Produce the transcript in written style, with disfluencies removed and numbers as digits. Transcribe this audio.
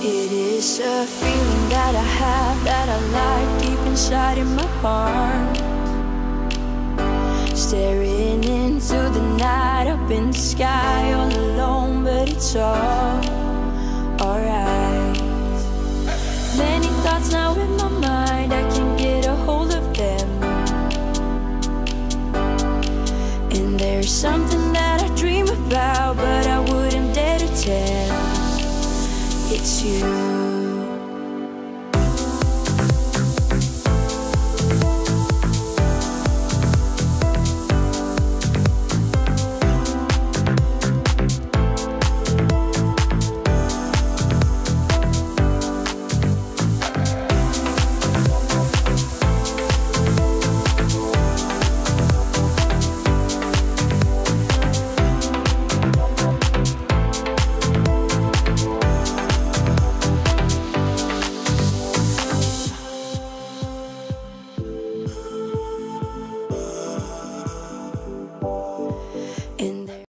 It is a feeling that I have, that I like deep inside in my heart. Staring into the night, up in the sky, all alone, but it's all alright. Many thoughts now in my mind, I can't get a hold of them. And there's something that I dream about, but I wouldn't dare to tell. It's you.